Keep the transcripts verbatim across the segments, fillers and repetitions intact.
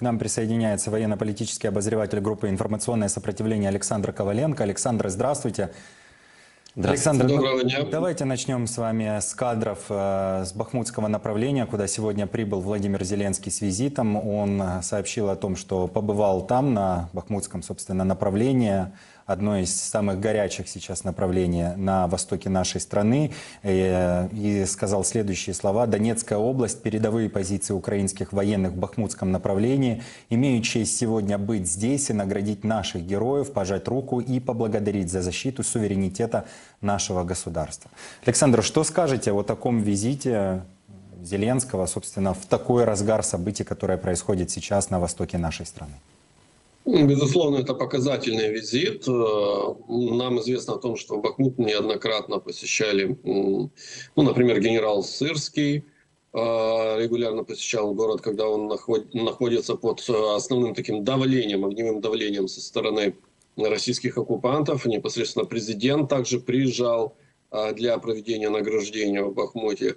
К нам присоединяется военно-политический обозреватель группы «Информационное сопротивление» Александр Коваленко. Александр, здравствуйте. Здравствуйте. Александр, доброго дня. Давайте начнем с вами с кадров э, с бахмутского направления, куда сегодня прибыл Владимир Зеленский с визитом. Он сообщил о том, что побывал там, на бахмутском, собственно, направлении, одно из самых горячих сейчас направлений на востоке нашей страны, и, и сказал следующие слова. Донецкая область, передовые позиции украинских военных в бахмутском направлении. Имею честь сегодня быть здесь и наградить наших героев, пожать руку и поблагодарить за защиту суверенитета нашего государства. Александр, что скажете о таком визите Зеленского, собственно, в такой разгар событий, которое происходит сейчас на востоке нашей страны? Безусловно, это показательный визит. Нам известно о том, что Бахмут неоднократно посещали, ну, например, генерал Сырский регулярно посещал город, когда он находится под основным таким давлением, огневым давлением со стороны российских оккупантов. Непосредственно президент также приезжал для проведения награждения в Бахмуте.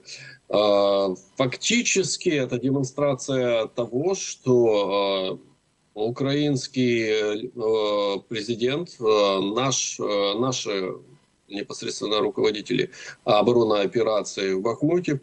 Фактически это демонстрация того, что украинский президент, наш, наши непосредственно руководители оборонной операции в Бахмуте,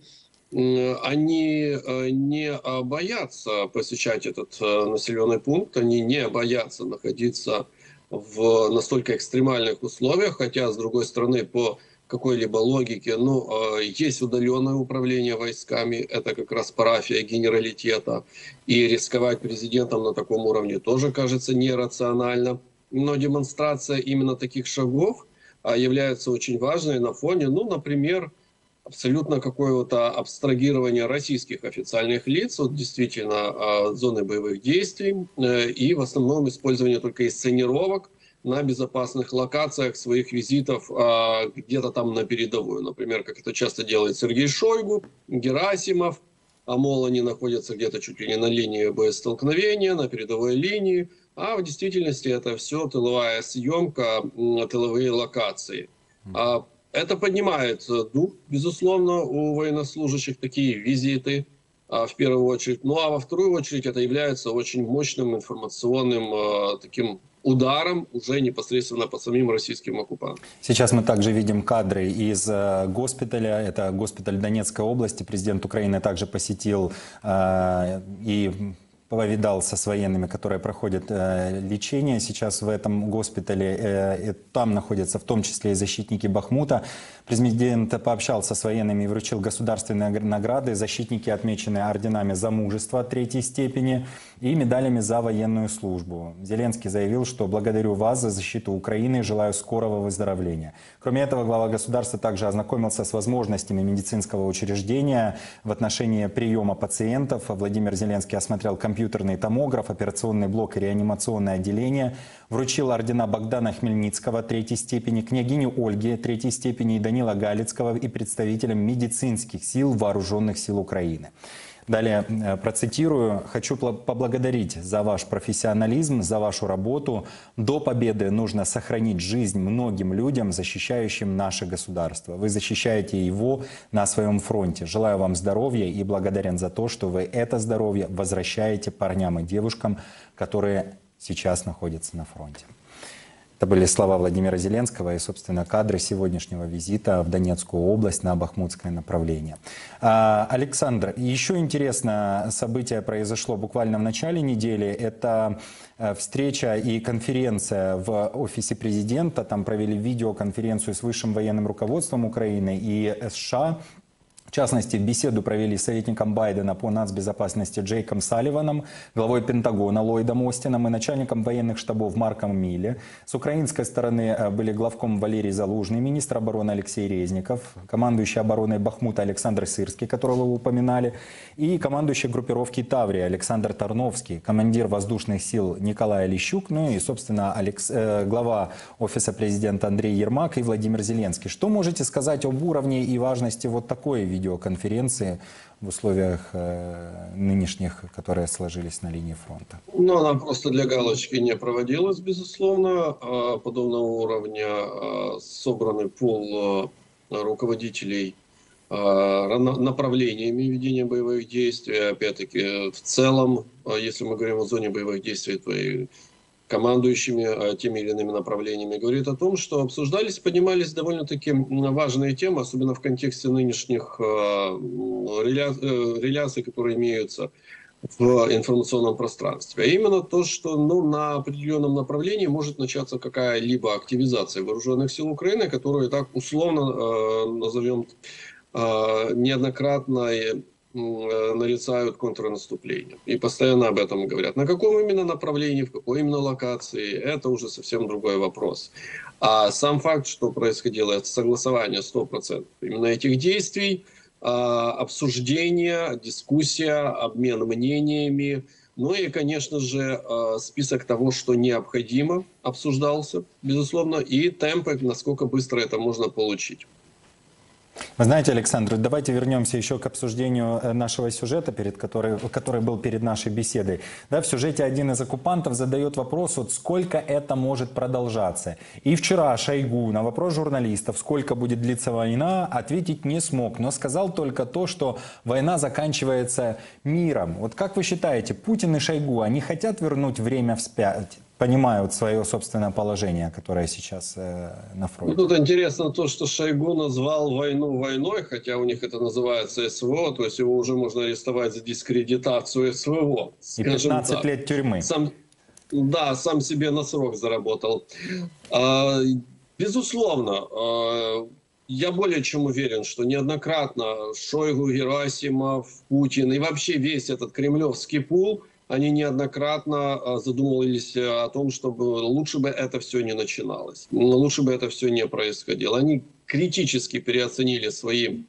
они не боятся посещать этот населенный пункт, они не боятся находиться в настолько экстремальных условиях, хотя, с другой стороны, по какой-либо логике, ну, есть удаленное управление войсками, это как раз парафия генералитета, и рисковать президентом на таком уровне тоже кажется нерационально. Но демонстрация именно таких шагов является очень важной на фоне, ну, например, абсолютно какого-то абстрагирования российских официальных лиц от действительно зоны боевых действий и в основном использование только инсценировок на безопасных локациях своих визитов где-то там на передовую. Например, как это часто делает Сергей Шойгу, Герасимов, а мол, они находятся где-то чуть ли не на линии боестолкновения, на передовой линии, а в действительности это все тыловая съемка, тыловые локации. Это поднимает дух, безусловно, у военнослужащих, такие визиты в первую очередь. Ну а во вторую очередь это является очень мощным информационным таким ударом уже непосредственно по самим российским оккупантам. Сейчас мы также видим кадры из госпиталя. Это госпиталь Донецкой области. Президент Украины также посетил э, и повидался с военными, которые проходят э, лечение сейчас в этом госпитале. Э, там находятся в том числе и защитники Бахмута. Президент пообщался с военными и вручил государственные награды. Защитники отмечены орденами за мужество третьей степени и медалями за военную службу. Зеленский заявил, что благодарю вас за защиту Украины и желаю скорого выздоровления. Кроме этого, глава государства также ознакомился с возможностями медицинского учреждения в отношении приема пациентов. Владимир Зеленский осмотрел компьютерный томограф, операционный блок и реанимационное отделение. Вручил ордена Богдана Хмельницкого третьей степени, княгине Ольге третьей степени и Данила Галицкого и представителям медицинских сил Вооруженных сил Украины. Далее процитирую. «Хочу поблагодарить за ваш профессионализм, за вашу работу. До победы нужно сохранить жизнь многим людям, защищающим наше государство. Вы защищаете его на своем фронте. Желаю вам здоровья и благодарен за то, что вы это здоровье возвращаете парням и девушкам, которые сейчас находятся на фронте». Это были слова Владимира Зеленского и, собственно, кадры сегодняшнего визита в Донецкую область на бахмутское направление. Александр, еще интересное событие произошло буквально в начале недели. Это встреча и конференция в офисе президента. Там провели видеоконференцию с высшим военным руководством Украины и США. В частности, беседу провели с советником Байдена по нацбезопасности Джейком Салливаном, главой Пентагона Ллойдом Остином и начальником военных штабов Марком Милле. С украинской стороны были главком Валерий Залужный, министр обороны Алексей Резников, командующий обороной Бахмута Александр Сырский, которого вы упоминали, и командующий группировки Таврия Александр Тарновский, командир воздушных сил Николай Лещук, ну и, собственно, Алекс... глава офиса президента Андрей Ермак и Владимир Зеленский. Что можете сказать об уровне и важности вот такой видеоконференции? видеоконференции в условиях э, нынешних, которые сложились на линии фронта? Ну, она просто для галочки не проводилась, безусловно. Подобного уровня собранный пул руководителей направлениями ведения боевых действий. Опять-таки, в целом, если мы говорим о зоне боевых действий, то и командующими теми или иными направлениями, говорит о том, что обсуждались, поднимались довольно-таки важные темы, особенно в контексте нынешних реляций, которые имеются в информационном пространстве. А именно то, что ну, на определенном направлении может начаться какая-либо активизация вооруженных сил Украины, которую так условно э, назовем э, неоднократно э, нарицают контрнаступление. И постоянно об этом говорят. На каком именно направлении, в какой именно локации, это уже совсем другой вопрос. А сам факт, что происходило, это согласование сто процентов именно этих действий, обсуждение, дискуссия, обмен мнениями. Ну и, конечно же, список того, что необходимо, обсуждался, безусловно, и темпы, насколько быстро это можно получить. Вы знаете, Александр, давайте вернемся еще к обсуждению нашего сюжета, перед который, который был перед нашей беседой. Да, в сюжете один из оккупантов задает вопрос, вот сколько это может продолжаться. И вчера Шойгу на вопрос журналистов, сколько будет длиться война, ответить не смог, но сказал только то, что война заканчивается миром. Вот как вы считаете, Путин и Шойгу, они хотят вернуть время вспять? Понимают свое собственное положение, которое сейчас э, на фронте. Ну, тут интересно то, что Шойгу назвал войну войной, хотя у них это называется СВО, то есть его уже можно арестовать за дискредитацию СВО. И пятнадцать так. лет тюрьмы. Сам, да, сам себе на срок заработал. А, безусловно, а, я более чем уверен, что неоднократно Шойгу, Герасимов, Путин и вообще весь этот кремлевский пул, они неоднократно задумывались о том, чтобы лучше бы это все не начиналось, лучше бы это все не происходило. Они критически переоценили свои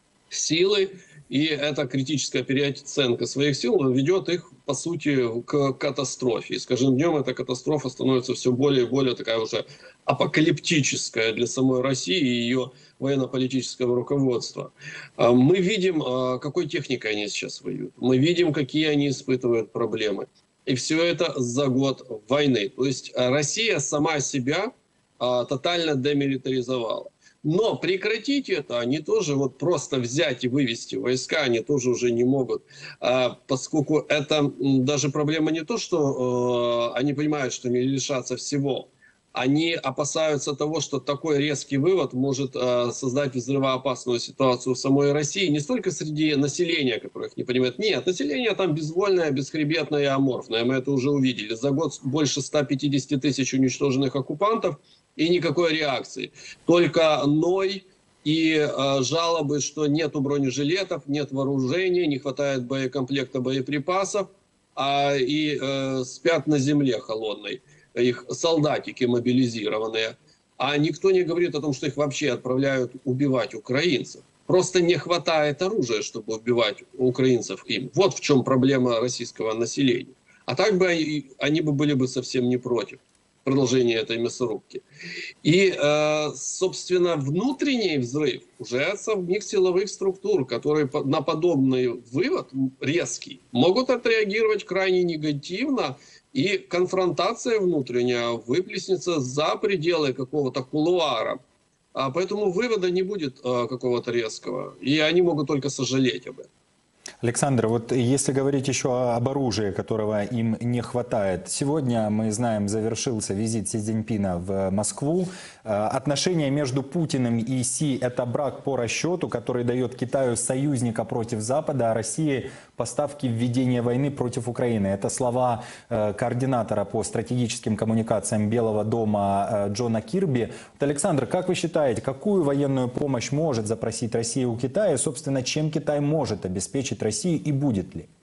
силы, и эта критическая переоценка своих сил ведет их, по сути, к катастрофе. И с каждым днем эта катастрофа становится все более и более такая уже апокалиптическая для самой России и ее военно-политического руководства. Мы видим, какой техникой они сейчас воюют. Мы видим, какие они испытывают проблемы. И все это за год войны. То есть Россия сама себя тотально демилитаризовала. Но прекратить это они тоже вот просто взять и вывести войска, они тоже уже не могут, поскольку это даже проблема не то, что они понимают, что они лишатся всего. Они опасаются того, что такой резкий вывод может создать взрывоопасную ситуацию в самой России. Не столько среди населения, которых не понимают. Нет, население там безвольное, бесхребетное и аморфное. Мы это уже увидели. За год больше ста пятидесяти тысяч уничтоженных оккупантов и никакой реакции. Только ной и э, жалобы, что нету бронежилетов, нет вооружения, не хватает боекомплекта, боеприпасов, а, и э, спят на земле холодной. Их солдатики мобилизированные. А никто не говорит о том, что их вообще отправляют убивать украинцев. Просто не хватает оружия, чтобы убивать украинцев им. Вот в чем проблема российского населения. А так бы они, они бы были бы совсем не против продолжения этой мясорубки. И, э, собственно, внутренний взрыв уже от самих силовых структур, которые на подобный вывод резкий могут отреагировать крайне негативно, и конфронтация внутренняя выплеснется за пределы какого-то кулуара. А поэтому вывода не будет а, какого-то резкого. И они могут только сожалеть об этом. Александр, вот если говорить еще об оружии, которого им не хватает. Сегодня, мы знаем, завершился визит Си Цзиньпина в Москву. Отношения между Путиным и Си – это брак по расчету, который дает Китаю союзника против Запада, а России поставки введения войны против Украины. Это слова координатора по стратегическим коммуникациям Белого дома Джона Кирби. Вот, Александр, как вы считаете, какую военную помощь может запросить Россия у Китая? И, собственно, чем Китай может обеспечить Россию и будет ли?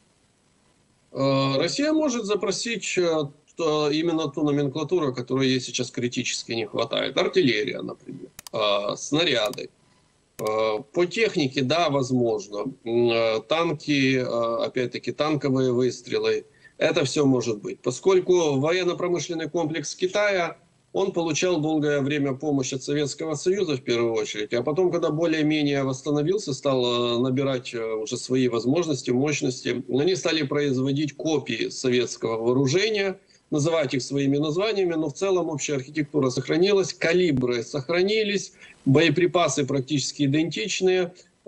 Россия может запросить именно ту номенклатуру, которой ей сейчас критически не хватает. Артиллерия, например, снаряды. По технике, да, возможно. Танки, опять-таки, танковые выстрелы. Это все может быть. Поскольку военно-промышленный комплекс Китая, он получал долгое время помощь от Советского Союза в первую очередь, а потом, когда более-менее восстановился, стал набирать уже свои возможности, мощности, они стали производить копии советского вооружения, называть их своими названиями, но в целом общая архитектура сохранилась, калибры сохранились, боеприпасы практически идентичные,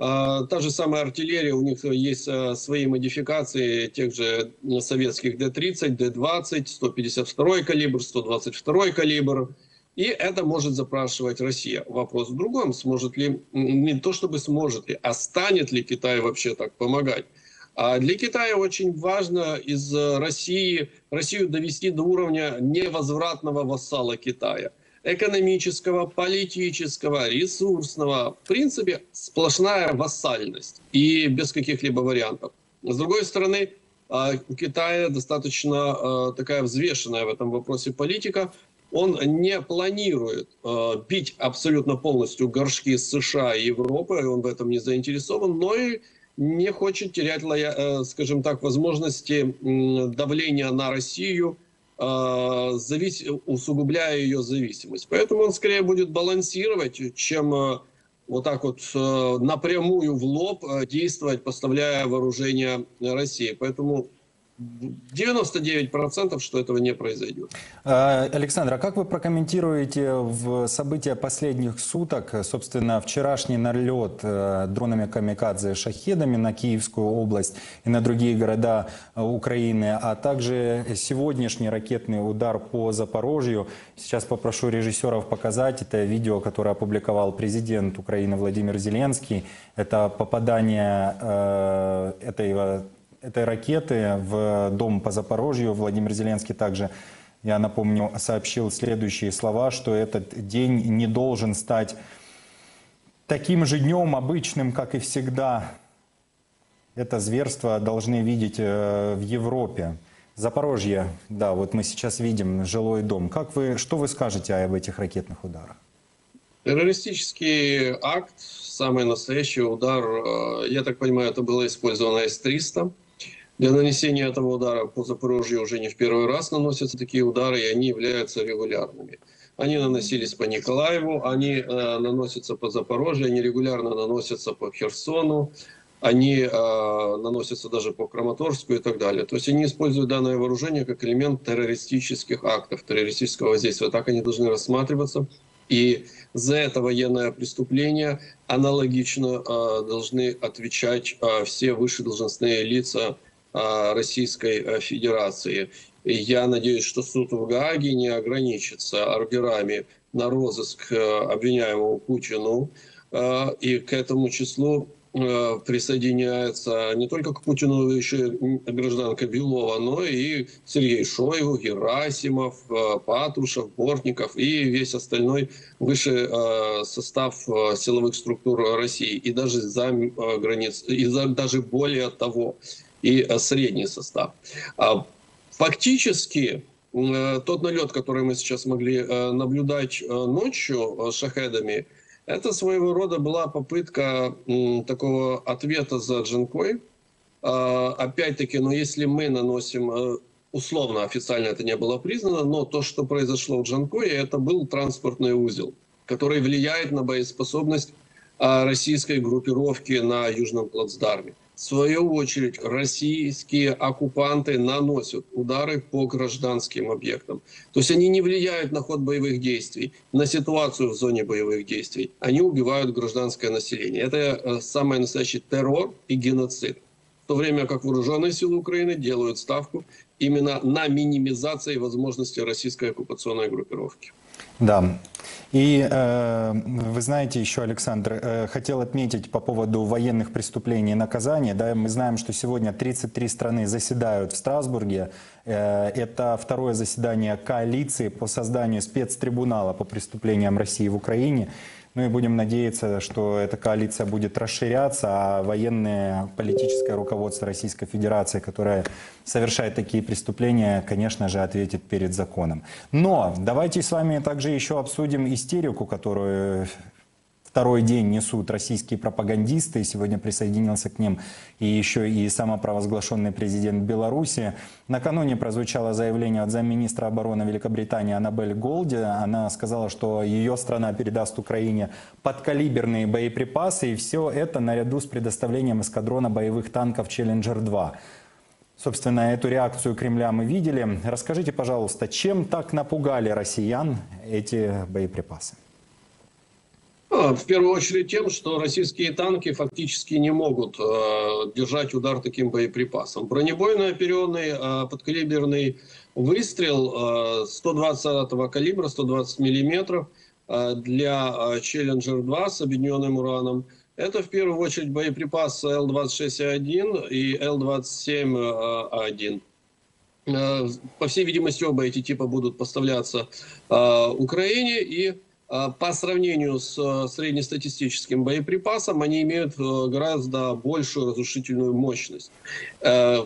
Та же самая артиллерия, у них есть свои модификации тех же советских Д тридцать, Д двадцать, сто пятьдесят второй калибр, сто двадцать второй калибр. И это может запрашивать Россия. Вопрос в другом, сможет ли, не то чтобы сможет ли, а станет ли Китай вообще так помогать. А для Китая очень важно из России, Россию довести до уровня невозвратного вассала Китая. Экономического, политического, ресурсного. В принципе, сплошная вассальность и без каких-либо вариантов. С другой стороны, у Китая достаточно такая взвешенная в этом вопросе политика. Он не планирует бить абсолютно полностью горшки с США и Европы, он в этом не заинтересован, но и не хочет терять, скажем так, возможности давления на Россию, завис... усугубляя ее зависимость. Поэтому он скорее будет балансировать, чем вот так вот напрямую в лоб действовать, поставляя вооружение России. Поэтому девяносто девять процентов, что этого не произойдет. Александр, а как вы прокомментируете в события последних суток, собственно, вчерашний налет дронами камикадзе «Шахедами» на Киевскую область и на другие города Украины, а также сегодняшний ракетный удар по Запорожью? Сейчас попрошу режиссеров показать это видео, которое опубликовал президент Украины Владимир Зеленский. Это попадание э, этой этой ракеты в дом по Запорожью. Владимир Зеленский также, я напомню, сообщил следующие слова, что этот день не должен стать таким же днем обычным, как и всегда. Это зверство должны видеть в Европе. Запорожье, да, вот мы сейчас видим жилой дом. Как вы, что вы скажете об этих ракетных ударах? Террористический акт, самый настоящий удар, я так понимаю, это было использовано С триста. Для нанесения этого удара по Запорожью уже не в первый раз наносятся такие удары, и они являются регулярными. Они наносились по Николаеву, они э, наносятся по Запорожью, они регулярно наносятся по Херсону, они э, наносятся даже по Краматорску и так далее. То есть они используют данное вооружение как элемент террористических актов, террористического воздействия. Так они должны рассматриваться. И за это военное преступление аналогично э, должны отвечать э, все высшедолжностные лица Российской Федерации. И я надеюсь, что суд в Гааге не ограничится ордерами на розыск обвиняемому Путину. И к этому числу присоединяется не только к Путину еще гражданка Белова, но и Сергей Шойгу, Герасимов, Патрушев, Бортников и весь остальной высший состав силовых структур России. И даже за границ, и даже более того, и средний состав. Фактически, тот налет, который мы сейчас могли наблюдать ночью шахедами, это своего рода была попытка такого ответа за Джанкой. Опять-таки, но если мы наносим, условно, официально это не было признано, но то, что произошло в Джанкое, это был транспортный узел, который влияет на боеспособность российской группировки на Южном плацдарме. В свою очередь, российские оккупанты наносят удары по гражданским объектам. То есть они не влияют на ход боевых действий, на ситуацию в зоне боевых действий. Они убивают гражданское население. Это самый настоящий террор и геноцид. В то время как вооруженные силы Украины делают ставку именно на минимизации возможностей российской оккупационной группировки. Да. И э, вы знаете еще, Александр, э, хотел отметить по поводу военных преступлений и наказания. Да, мы знаем, что сегодня тридцать три страны заседают в Страсбурге. Э, это второе заседание коалиции по созданию спецтрибунала по преступлениям России в Украине. Ну и будем надеяться, что эта коалиция будет расширяться, а военное политическое руководство Российской Федерации, которое совершает такие преступления, конечно же, ответит перед законом. Но давайте с вами также еще обсудим истерику, которую второй день несут российские пропагандисты. Сегодня присоединился к ним и еще и самопровозглашенный президент Беларуси. Накануне прозвучало заявление от замминистра обороны Великобритании Аннабель Голди. Она сказала, что ее страна передаст Украине подкалиберные боеприпасы. И все это наряду с предоставлением эскадрона боевых танков «Челленджер два». Собственно, эту реакцию Кремля мы видели. Расскажите, пожалуйста, чем так напугали россиян эти боеприпасы? Ну, в первую очередь тем, что российские танки фактически не могут э, держать удар таким боеприпасом. Бронебойно-оперенный э, подкалиберный выстрел э, сто двадцатого калибра, сто двадцать миллиметров э, для э, Челленджер два с объединенным ураном. Это в первую очередь боеприпасы Л двадцать шесть А один и Л двадцать семь А один. Э, по всей видимости, оба эти типа будут поставляться э, Украине, и по сравнению с среднестатистическим боеприпасом, они имеют гораздо большую разрушительную мощность. В,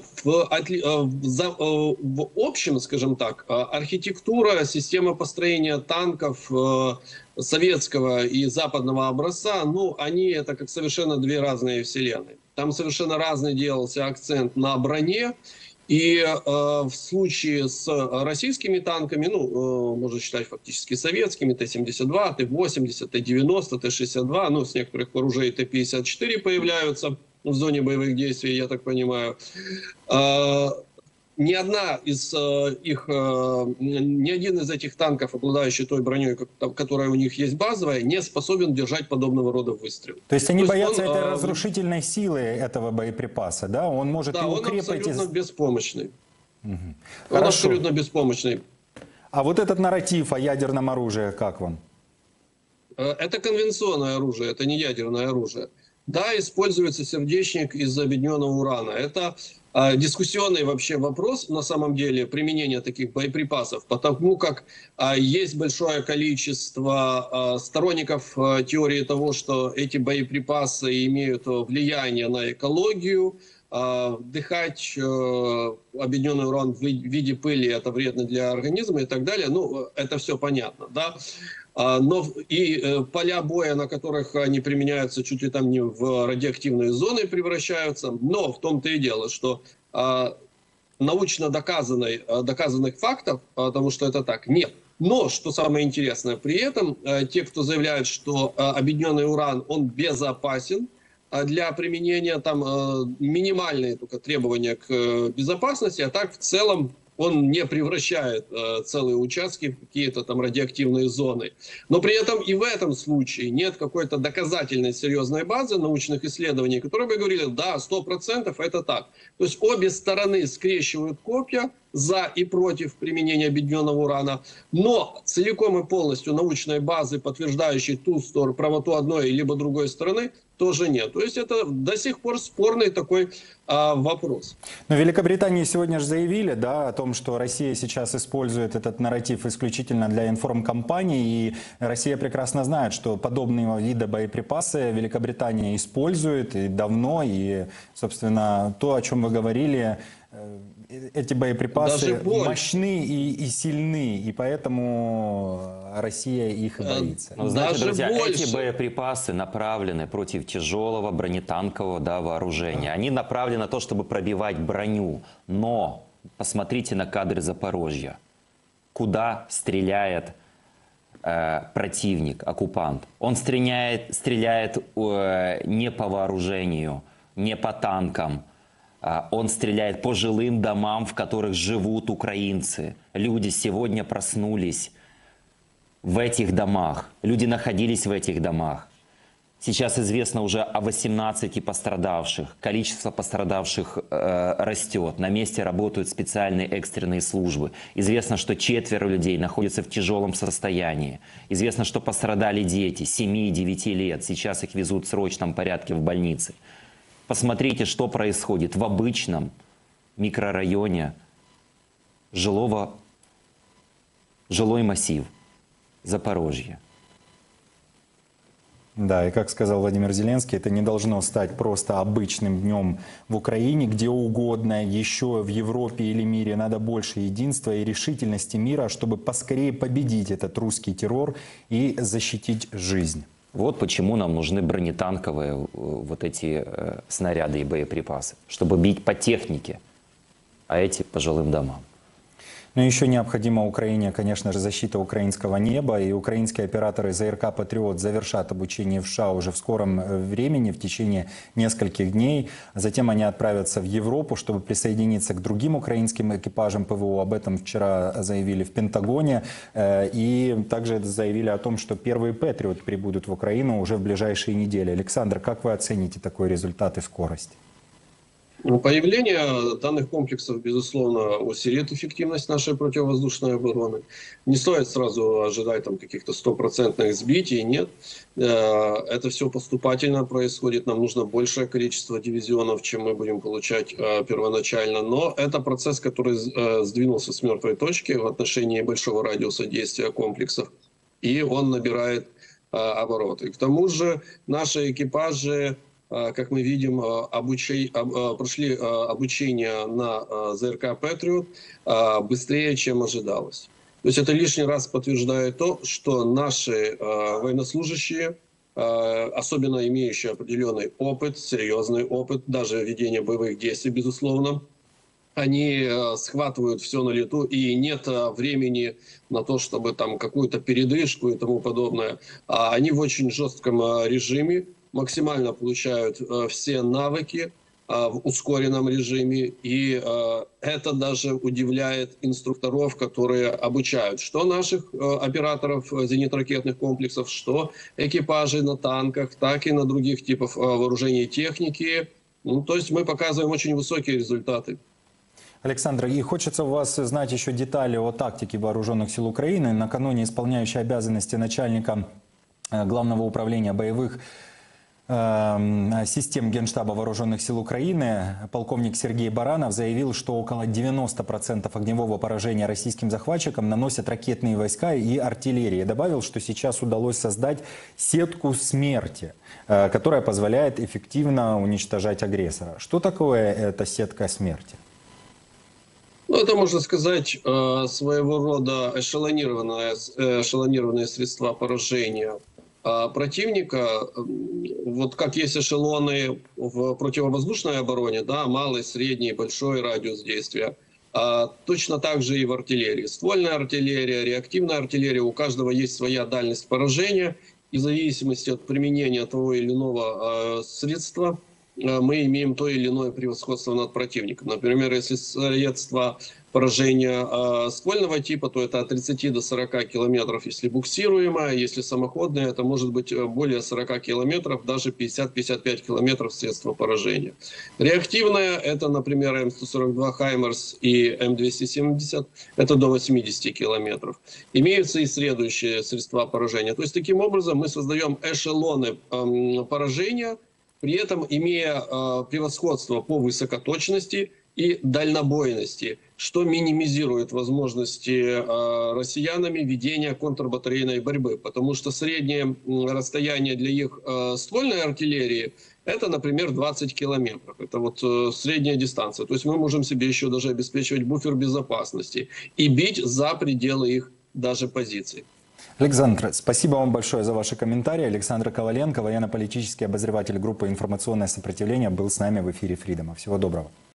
в общем, скажем так, архитектура, система построения танков советского и западного образца, ну, они это как совершенно две разные вселенные. Там совершенно разный делался акцент на броне. И э, в случае с российскими танками, ну, э, можно считать фактически советскими, Т семьдесят два, Т восемьдесят, Т девяносто, Т шестьдесят два, ну, с некоторых вооружений Т пятьдесят четыре появляются в зоне боевых действий, я так понимаю. Э, ни одна из э, их, э, ни один из этих танков, обладающий той броней, которая у них есть базовая, не способен держать подобного рода выстрел. То есть они То боятся есть он, этой э, разрушительной силы этого боеприпаса, да? Он может да, и он укрепить... абсолютно из... беспомощный. Угу. Он Хорошо. абсолютно беспомощный. А вот этот нарратив о ядерном оружии, как вам? Это конвенционное оружие, это не ядерное оружие. Да, используется сердечник из объединенного урана. Это э, дискуссионный вообще вопрос, на самом деле, применения таких боеприпасов, потому как э, есть большое количество э, сторонников э, теории того, что эти боеприпасы имеют влияние на экологию. Э, вдыхать э, объединенный уран в виде пыли — это вредно для организма и так далее. Ну, это все понятно, да. Но и поля боя, на которых они применяются, чуть ли там не в радиоактивные зоны превращаются. Но в том-то и дело, что а, научно доказанной, доказанных фактов, потому что это так, нет. Но, что самое интересное, при этом а, те, кто заявляют, что а, объединенный уран, он безопасен а, для применения, там а, минимальные только требования к а, безопасности, а так в целом он не превращает э, целые участки в какие-то там радиоактивные зоны. Но при этом и в этом случае нет какой-то доказательной серьезной базы научных исследований, которые бы говорили, да, сто процентов это так. То есть обе стороны скрещивают копья за и против применения объединенного урана, но целиком и полностью научной базы, подтверждающей ту сторону, правоту одной либо другой стороны, тоже нет. То есть это до сих пор спорный такой а, вопрос. Но Великобритании сегодня же заявили, да, о том, что Россия сейчас использует этот нарратив исключительно для информкомпаний, и Россия прекрасно знает, что подобного вида боеприпасы Великобритания использует и давно, и, собственно, то, о чем вы говорили, эти боеприпасы мощны и, и сильны, и поэтому Россия их и боится. Но, знаете, Даже друзья, больше. эти боеприпасы направлены против тяжелого бронетанкового, да, вооружения. Они направлены на то, чтобы пробивать броню. Но посмотрите на кадры Запорожья. Куда стреляет э, противник, оккупант? Он стреляет, стреляет э, не по вооружению, не по танкам. Он стреляет по жилым домам, в которых живут украинцы. Люди сегодня проснулись в этих домах. Люди находились в этих домах. Сейчас известно уже о восемнадцати пострадавших. Количество пострадавших э, растет. На месте работают специальные экстренные службы. Известно, что четверо людей находятся в тяжелом состоянии. Известно, что пострадали дети семи и девяти лет. Сейчас их везут в срочном порядке в больницы. Посмотрите, что происходит в обычном микрорайоне жилого, жилой массив Запорожья. Да, и как сказал Владимир Зеленский, это не должно стать просто обычным днем в Украине, где угодно, еще в Европе или мире. Надо больше единства и решительности мира, чтобы поскорее победить этот русский террор и защитить жизнь. Вот почему нам нужны бронетанковые вот эти э, снаряды и боеприпасы, чтобы бить по технике, а эти по жилым домам. Но еще необходима Украине, конечно же, защита украинского неба, и украинские операторы ЗРК «Патриот» завершат обучение в США уже в скором времени, в течение нескольких дней. Затем они отправятся в Европу, чтобы присоединиться к другим украинским экипажам ПВО. Об этом вчера заявили в Пентагоне. И также заявили о том, что первые «Патриот» прибудут в Украину уже в ближайшие недели. Александр, как вы оцените такой результат и скорость? Появление данных комплексов, безусловно, усилит эффективность нашей противовоздушной обороны. Не стоит сразу ожидать там каких-то стопроцентных сбитий, нет. Это все поступательно происходит, нам нужно большее количество дивизионов, чем мы будем получать первоначально. Но это процесс, который сдвинулся с мертвой точки в отношении большого радиуса действия комплексов, и он набирает обороты. К тому же наши экипажи, как мы видим, обучи... прошли обучение на ЗРК «Патриот» быстрее, чем ожидалось. То есть это лишний раз подтверждает то, что наши военнослужащие, особенно имеющие определенный опыт, серьезный опыт, даже ведения боевых действий, безусловно, они схватывают все на лету, и нет времени на то, чтобы там какую-то передышку и тому подобное. Они в очень жестком режиме максимально получают э, все навыки э, в ускоренном режиме, и э, это даже удивляет инструкторов, которые обучают что наших э, операторов зенитно-ракетных комплексов, что экипажей на танках, так и на других типах э, вооружений и техники. Ну, то есть мы показываем очень высокие результаты. Александр, и хочется у вас знать еще детали о тактике вооруженных сил Украины. Накануне исполняющий обязанности начальника э, Главного управления боевых систем Генштаба Вооруженных сил Украины полковник Сергей Баранов заявил, что около девяноста процентов огневого поражения российским захватчикам наносят ракетные войска и артиллерия. Добавил, что сейчас удалось создать сетку смерти, которая позволяет эффективно уничтожать агрессора. Что такое эта сетка смерти? Ну, это, можно сказать, своего рода эшелонированные, эшелонированные средства поражения противника. Вот как есть эшелоны в противовоздушной обороне, да, малый, средний, большой радиус действия, а точно так же и в артиллерии. Ствольная артиллерия, реактивная артиллерия, у каждого есть своя дальность поражения, и в зависимости от применения того или иного э, средства э, мы имеем то или иное превосходство над противником. Например, если средство поражения э, ствольного типа, то это от тридцати до сорока километров, если буксируемое, если самоходное, это может быть более сорока километров, даже пятьдесят-пятьдесят пять километров средства поражения. Реактивное, это, например, М сто сорок два Хаймерс и М двести семьдесят, это до восьмидесяти километров. Имеются и следующие средства поражения. То есть, таким образом, мы создаем эшелоны э, поражения, при этом имея э, превосходство по высокоточности и дальнобойности, что минимизирует возможности э, россиянами ведения контрбатарейной борьбы, потому что среднее расстояние для их э, ствольной артиллерии это, например, двадцать километров. Это вот э, средняя дистанция. То есть мы можем себе еще даже обеспечивать буфер безопасности и бить за пределы их даже позиций. Александр, спасибо вам большое за ваши комментарии. Александр Коваленко, военно-политический обозреватель группы «Информационное сопротивление», был с нами в эфире Фридома. Всего доброго.